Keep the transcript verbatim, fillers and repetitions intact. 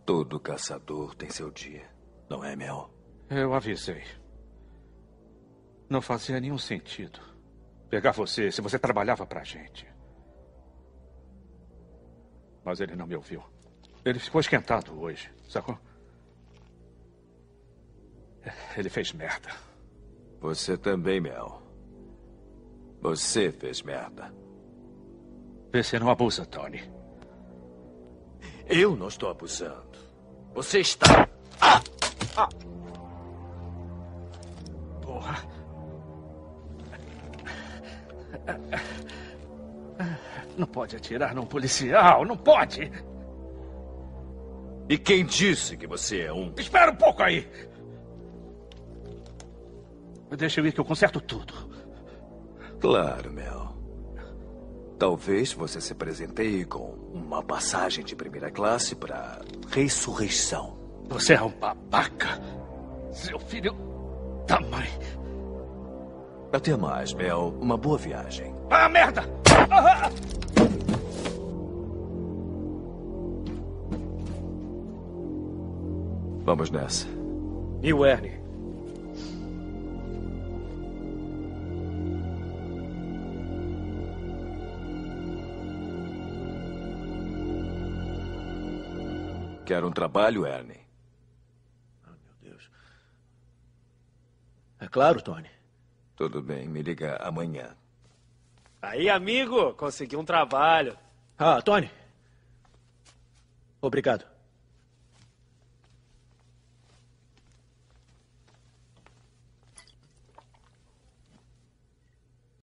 Todo caçador tem seu dia, não é, Mel? Eu avisei. Não fazia nenhum sentido pegar você se você trabalhava pra gente. Mas ele não me ouviu. Ele ficou esquentado hoje, sacou? Ele fez merda. Você também, Mel. Você fez merda. Vê se não abusa, Tony. Eu não estou abusando. Você está... Ah! Ah! Porra. Não pode atirar num policial, não pode! E quem disse que você é um... Espera um pouco aí! Deixa eu ir que eu conserto tudo. Claro, Mel. Talvez você se presenteie com uma passagem de primeira classe para ressurreição. Você é um babaca. Seu filho da mãe. Até mais, Mel. Uma boa viagem. Ah, merda! Ah! Vamos nessa. E o Ernie? Quer um trabalho, Ernie? Ah, meu Deus. É claro, Tony. Tudo bem, me liga amanhã. Aí, amigo, consegui um trabalho. Ah, Tony. Obrigado.